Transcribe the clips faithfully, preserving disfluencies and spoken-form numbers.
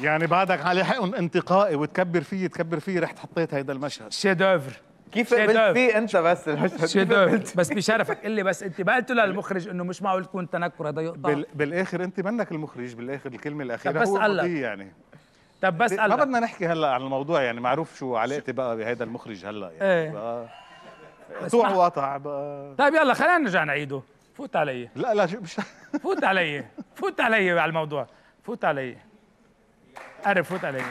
يعني بعدك على حقهم انتقائي وتكبر فيه تكبر فيه رحت حطيت هيدا المشهد. شيدوفر. كيف قبلت فيه انت بس المشهد؟ شيدوفر بس بشرفك قل لي بس انت ما قلت للمخرج انه مش معقول تكون تنكر هذا يقطع؟ بال... بالاخر انت منك المخرج بالاخر الكلمه الاخيره بس هو قال لك يعني. طب بس قال ما لك بدنا نحكي هلا عن الموضوع يعني معروف شو علاقتي بقى بهذا المخرج هلا يعني. ايه بقى قطوع وقطع بقى. طيب يلا خلينا نرجع نعيده. فوت علي. لا لا مش فوت علي فوت علي على الموضوع. فوت علي قرب فوت علي.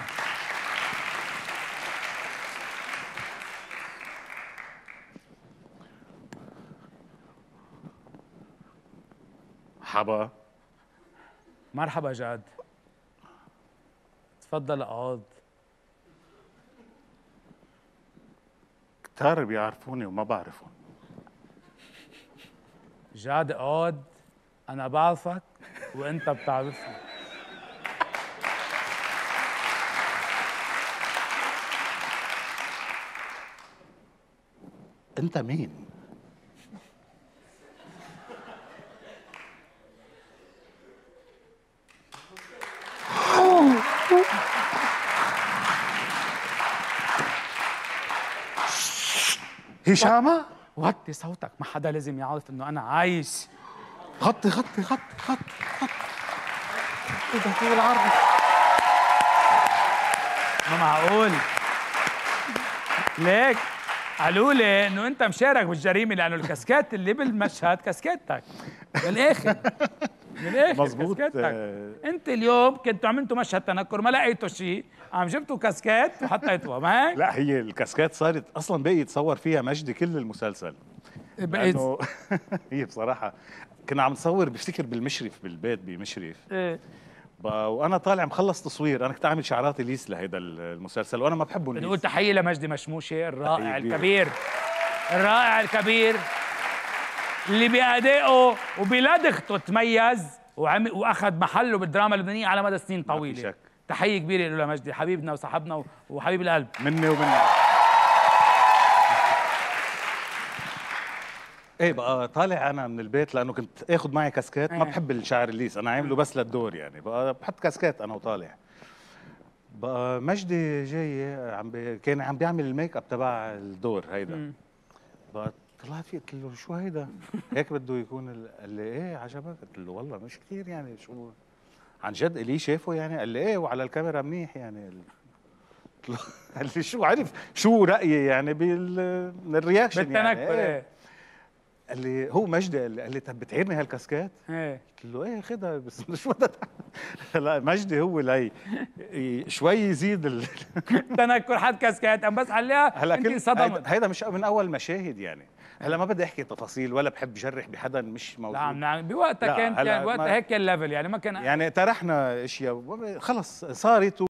مرحبا. مرحبا جاد. تفضل اقعد. كتار بيعرفوني وما بعرفهم. جاد اقعد، انا بعرفك وانت بتعرفني. انت مين؟ هشامة؟ وطي صوتك، ما حدا لازم يعرف انه انا عايش. غطي غطي غطي غطي غطي. ايه ده في العرض؟ ما معقول. ليك قالوا لي انه انت مشارك بالجريمه لانه الكاسكات اللي بالمشهد كاسكاتك. بالاخر بالاخر مظبوط. آه. انت اليوم كنتوا عملتوا مشهد تنكر ما لقيتوا شيء، عم جبتوا كاسكات وحطيتوها ما هيك؟ لا هي الكاسكات صارت اصلا بقي يتصور فيها مجدي كل المسلسل. بقيت هي بصراحه كنا عم نصور بفتكر بالمشرف بالبيت بمشرف. ايه وانا طالع مخلص تصوير، انا كنت عامل شعرات اليس لهيدا المسلسل وانا ما بحبه. بنقول تحيه لمجدي مشموشه الرائع الكبير الرائع الكبير اللي بأدائه وبلدغته تميز وعم واخذ محله بالدراما اللبنانيه على مدى سنين طويله. شك. تحيه كبيره له لمجدي حبيبنا وصاحبنا وحبيب القلب. مني ومنك. ايه بقى طالع انا من البيت لانه كنت اخذ معي كاسكات. ما بحب الشعر الليس، انا عامله بس للدور يعني. بقى بحط كاسكات انا وطالع. بقى مجدي جاي عم بي... كان عم بيعمل الميك اب تبع الدور هيدا. بقى طلعت فيه قلت له شو هيدا؟ هيك بده يكون ال... قال لي ايه عجبك؟ قلت له والله مش كثير يعني. شو عن جد الي شافه يعني؟ قال لي ايه وعلى الكاميرا منيح يعني. قلت له قال لي شو عرف شو رايي يعني بال من الرياكشن يعني. بالتنكر. قال لي هو مجدي قال لي, قال لي طب بتعيرني هالكاسكات؟ ايه قلت له ايه خدها بس شو بدها. لا مجدي هو لي شوي يزيد ال... تنكر حد كاسكات ام بس عليها. هلا انت كل انصدمت. هيدا مش من اول مشاهد يعني. هلا ما بدي احكي تفاصيل ولا بحب جرح بحدا مش موجود. نعم نعم بوقتها كان كان وقتها هيك كان ليفل يعني ما كان يعني طرحنا اشياء خلص صارت.